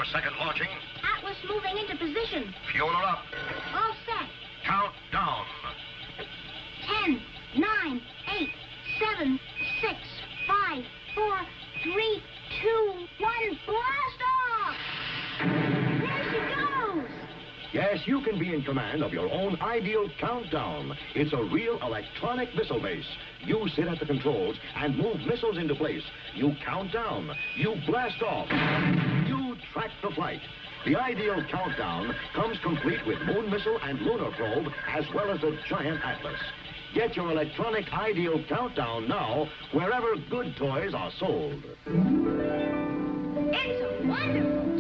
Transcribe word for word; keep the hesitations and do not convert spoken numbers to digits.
Your second launching. Atlas moving into position. Fuel her up. All set. Count down. Ten, nine, eight, seven, six, five, four, three, two, one. Blast off! There she goes! Yes, you can be in command of your own ideal countdown. It's a real electronic missile base. You sit at the controls and move missiles into place. You count down. You blast off. You track the flight. The ideal countdown comes complete with moon missile and lunar probe, as well as a giant Atlas. Get your electronic ideal countdown now, wherever good toys are sold. It's wonderful.